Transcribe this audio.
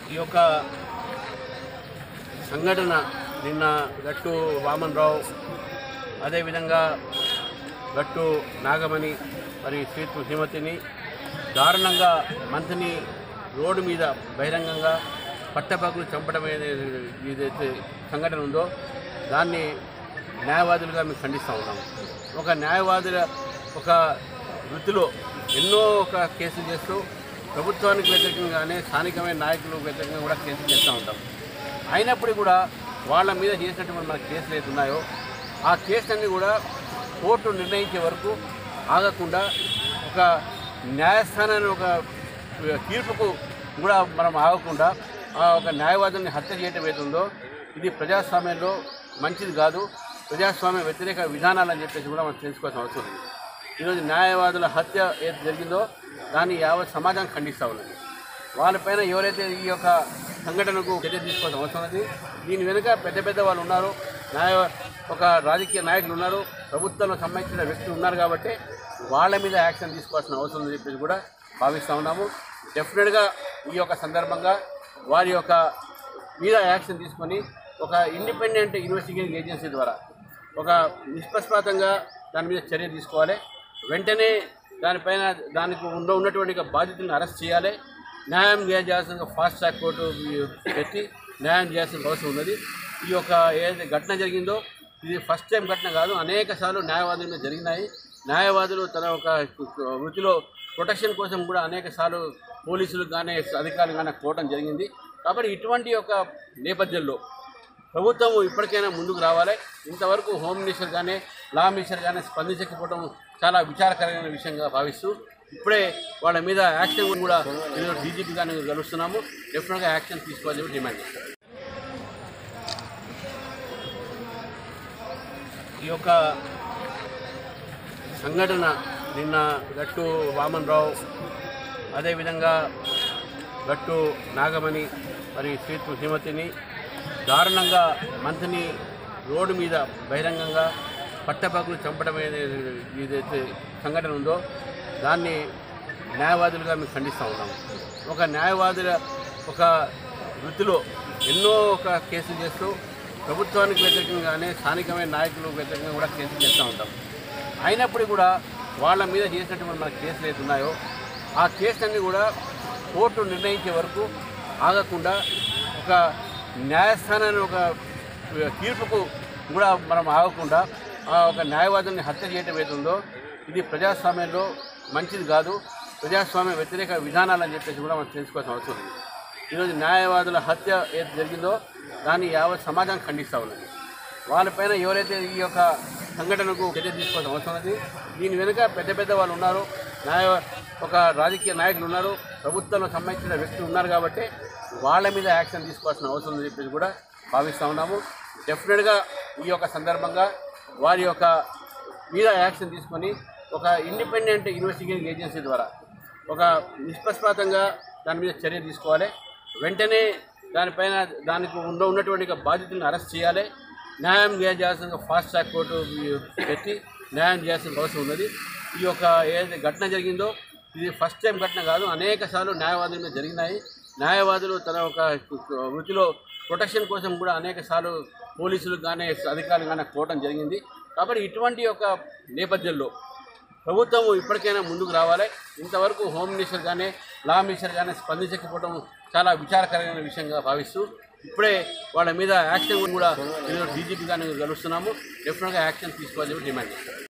ఈ యొక్క సంఘటన నిన్న గట్టు వామన్రావు అదేవిధంగా గట్టు నాగమణి మరి శ్రీతు హిమతిని దారుణంగా మంత్రిని రోడ్డు మీద బహిరంగంగా పట్టపగలు చంపడం ఏదైతే సంఘటన ఉందో దాన్ని న్యాయవాదులుగా మేము ఖండిస్తూ ఉన్నాము. ఒక న్యాయవాదుల ఒక వృత్తిలో ఎన్నో కేసులు చేస్తూ ప్రభుత్వానికి వ్యతిరేకంగానే స్థానికమైన నాయకులు వ్యతిరేకంగా కూడా కేసులు చేస్తూ ఉంటాం. అయినప్పుడు కూడా వాళ్ళ మీద చేసినటువంటి మన కేసులు ఏది ఉన్నాయో ఆ కేసులన్నీ కూడా కోర్టు నిర్ణయించే వరకు ఆగకుండా ఒక న్యాయస్థానాన్ని ఒక తీర్పుకు కూడా మనం ఆగకుండా ఆ ఒక న్యాయవాదుల్ని హత్య చేయటం ఏతుందో ఇది ప్రజాస్వామ్యంలో మంచిది కాదు, ప్రజాస్వామ్య వ్యతిరేక విధానాలని చెప్పేసి కూడా మనం తెలుసుకోవాల్సిన అవసరం ఉంది. ఈరోజు న్యాయవాదుల హత్య ఏది జరిగిందో దాన్ని యావత్ సమాజం ఖండిస్తూ ఉన్నది. వాళ్ళపైన ఎవరైతే ఈ యొక్క సంఘటనకు చర్య తీసుకోవాల్సిన అవసరం ఉంది. దీని వెనుక పెద్ద పెద్ద వాళ్ళు ఉన్నారు, ఒక రాజకీయ నాయకులు ఉన్నారు, ప్రభుత్వంలో సంబంధించిన వ్యక్తులు ఉన్నారు కాబట్టి వాళ్ళ మీద యాక్షన్ తీసుకోవాల్సిన అవసరం ఉందని చెప్పేసి కూడా భావిస్తూ ఉన్నాము. డెఫినెట్గా ఈ యొక్క సందర్భంగా వారి యొక్క మీద యాక్షన్ తీసుకొని ఒక ఇండిపెండెంట్ ఇన్వెస్టిగేటింగ్ ఏజెన్సీ ద్వారా ఒక నిష్పక్షపాతంగా దాని మీద చర్య తీసుకోవాలి. వెంటనే దానిపైన దానికి ఉన్నటువంటి బాధితులను అరెస్ట్ చేయాలి. న్యాయం చేయాల్సిన ఫాస్ట్ ట్రాక్ కోర్టు పెట్టి న్యాయం చేయాల్సిన అవసరం ఉన్నది. ఈ యొక్క ఏదైతే ఘటన జరిగిందో ఇది ఫస్ట్ టైం ఘటన కాదు, అనేక సార్లు న్యాయవాదుల మీద జరిగినాయి. న్యాయవాదులు తన ఒక వృత్తిలో ప్రొటెక్షన్ కోసం కూడా అనేక సార్లు పోలీసులకు కానీ అధికారులు కానీ కోవడం జరిగింది. కాబట్టి ఇటువంటి యొక్క నేపథ్యంలో ప్రభుత్వం ఇప్పటికైనా ముందుకు రావాలి. ఇంతవరకు హోమ్ మినిస్టర్ కానీ లా మినిస్టర్ కానీ స్పందించకపోవడం చాలా విచారకరమైన విషయంగా భావిస్తూ ఇప్పుడే వాళ్ళ మీద యాక్షన్ కూడా డీజీపీ గారిని కలుస్తున్నాము. డెఫినెట్గా యాక్షన్ తీసుకోవాలని డిమాండ్ చేస్తారు. ఈ యొక్క సంఘటన నిన్న గట్టు వామన్రావు అదేవిధంగా గట్టు నాగమణి మరి శ్రీతు హిమతిని దారుణంగా మంత్రిని రోడ్డు మీద బహిరంగంగా పట్టపగలు చంపడం ఏదైతే సంఘటన ఉందో దాన్ని న్యాయవాదులుగా మేము ఖండిస్తూ ఉన్నాము. ఒక న్యాయవాదుల ఒక వృత్తిలో ఎన్నో కేసులు చేస్తూ ప్రభుత్వానికి వ్యతిరేకంగానే స్థానికమైన నాయకులు వ్యతిరేకంగా కూడా కేసులు చేస్తూ ఉంటాం. అయినప్పుడు కూడా వాళ్ళ మీద చేసినటువంటి మన కేసులు ఏది ఉన్నాయో ఆ కేసులన్నీ కూడా కోర్టు నిర్ణయించే వరకు ఆగకుండా ఒక న్యాయస్థానాన్ని ఒక తీర్పుకు కూడా మనం ఆగకుండా ఆ ఒక న్యాయవాదుల్ని హత్య చేయటం ఏతుందో ఇది ప్రజాస్వామ్యంలో మంచిది కాదు, ప్రజాస్వామ్య వ్యతిరేక విధానాలని చెప్పేసి కూడా మనం తెలుసుకోవాల్సిన అవసరం ఉంది. ఈరోజు న్యాయవాదుల హత్య ఏది జరిగిందో దాన్ని యావత్ సమాజం ఖండిస్తూ ఉన్నది. వాళ్ళపైన ఎవరైతే ఈ యొక్క సంఘటనకు చర్య తీసుకోవాల్సిన అవసరం ఉంది. దీని వెనుక పెద్ద పెద్ద వాళ్ళు ఉన్నారు, ఒక రాజకీయ నాయకులు ఉన్నారు, ప్రభుత్వంలో సంబంధించిన వ్యక్తులు ఉన్నారు కాబట్టి వాళ్ళ మీద యాక్షన్ తీసుకోవాల్సిన అవసరం ఉందని చెప్పేసి కూడా భావిస్తూ ఉన్నాము. డెఫినెట్గా ఈ యొక్క సందర్భంగా వారి యొక్క మీద యాక్షన్ తీసుకొని ఒక ఇండిపెండెంట్ ఇన్వెస్టిగేటింగ్ ఏజెన్సీ ద్వారా ఒక నిష్పక్షపాతంగా దాని మీద చర్య తీసుకోవాలి. వెంటనే దానిపైన దానికి ఉన్నటువంటి బాధితులను అరెస్ట్ చేయాలి. న్యాయం చేయాల్సిన ఫాస్ట్ ట్రాక్ కోర్టు పెట్టి న్యాయం చేయాల్సిన అవసరం ఉన్నది. ఈ యొక్క ఏదైతే ఘటన జరిగిందో ఇది ఫస్ట్ టైం ఘటన కాదు, అనేక సార్లు న్యాయవాదుల మీద జరిగినాయి. న్యాయవాదులు తన ఒక వృత్తిలో ప్రొటెక్షన్ కోసం కూడా అనేక సార్లు పోలీసులకు కానీ అధికారులు కానీ కోవడం జరిగింది. కాబట్టి ఇటువంటి యొక్క నేపథ్యంలో ప్రభుత్వం ఇప్పటికైనా ముందుకు రావాలి. ఇంతవరకు హోమ్ మినిస్టర్ కానీ లా మినిస్టర్ కానీ స్పందించకపోవడం చాలా విచారకరమైన విషయంగా భావిస్తూ ఇప్పుడే వాళ్ళ మీద యాక్షన్ కూడా డీజీపీ గారిని కలుస్తున్నాము. డెఫినెట్గా యాక్షన్ తీసుకోవాలని డిమాండ్ చేస్తారు.